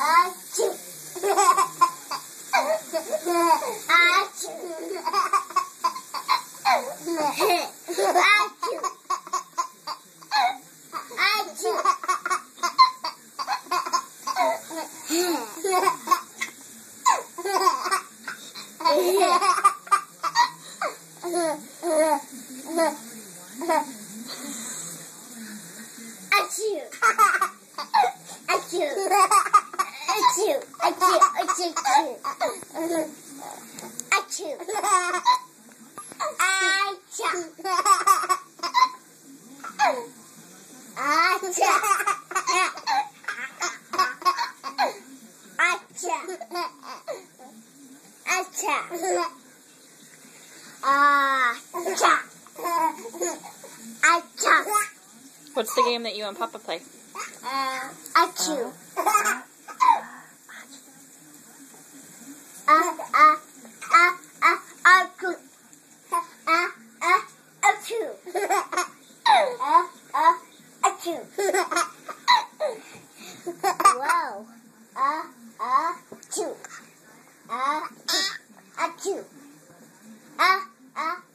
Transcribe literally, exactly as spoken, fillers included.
Achoo. Achoo. Achoo. Achoo. Achoo. Achoo. Achoo. Achoo. Achoo. Acha. Acha. Acha. Acha. Acha. What's the game that you and Papa play? Uh, achoo. Ah, ah, ah, ah, achoo. Ah, ah, achoo. Ah, ah, achoo. Wow. Ah, ah, achoo. Ah, achoo. Ah, ah.